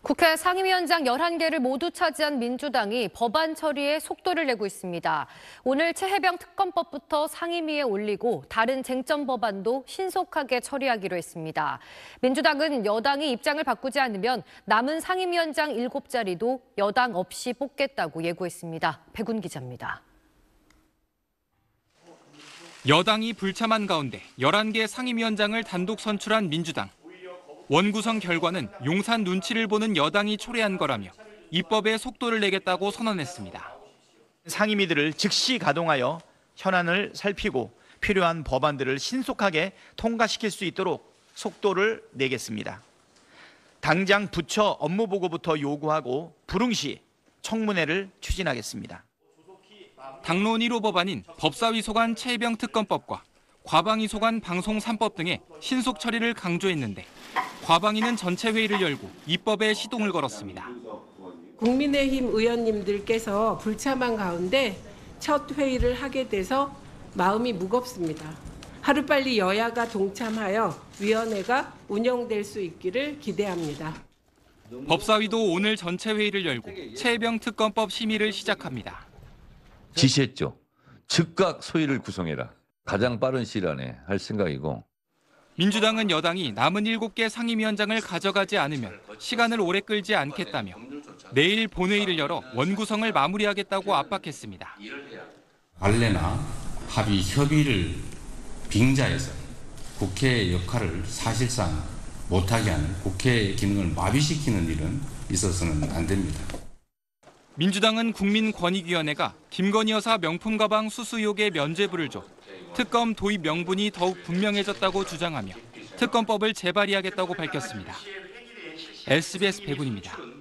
국회 상임위원장 11개를 모두 차지한 민주당이 법안 처리에 속도를 내고 있습니다. 오늘 최혜병 특검법부터 상임위에 올리고 다른 쟁점 법안도 신속하게 처리하기로 했습니다. 민주당은 여당이 입장을 바꾸지 않으면 남은 상임위원장 7자리도 여당 없이 뽑겠다고 예고했습니다. 백운 기자입니다. 여당이 불참한 가운데 11개 상임위원장을 단독 선출한 민주당. 원구성 결과는 용산 눈치를 보는 여당이 초래한 거라며 입법에 속도를 내겠다고 선언했습니다. 상임위들을 즉시 가동하여 현안을 살피고 필요한 법안들을 신속하게 통과시킬 수 있도록 속도를 내겠습니다. 당장 부처 업무 보고부터 요구하고 불응시 청문회를 추진하겠습니다. 당론 1호 법안인 법사위 소관 최혜병 특검법과 과방위 소관 방송 3법 등의 신속 처리를 강조했는데 과방위는 전체 회의를 열고 입법에 시동을 걸었습니다. 국민의힘 의원님들께서 불참한 가운데 첫 회의를 하게 돼서 마음이 무겁습니다. 하루빨리 여야가 동참하여 위원회가 운영될 수 있기를 기대합니다. 법사위도 오늘 전체 회의를 열고 최혜병 특검법 심의를 시작합니다. 지시했죠. 즉각 소위를 구성해라. 가장 빠른 시일 안에 할 생각이고. 민주당은 여당이 남은 7개 상임위원장을 가져가지 않으면 시간을 오래 끌지 않겠다며 내일 본회의를 열어 원구성을 마무리하겠다고 압박했습니다. 관례나 합의, 협의를 빙자해서 국회의 역할을 사실상 못하게 하는 국회의 기능을 마비시키는 일은 있어서는 안 됩니다. 민주당은 국민권익위원회가 김건희 여사 명품 가방 수수 의혹에 면죄부를 줘 특검 도입 명분이 더욱 분명해졌다고 주장하며 특검법을 재발의하겠다고 밝혔습니다. SBS 백운입니다.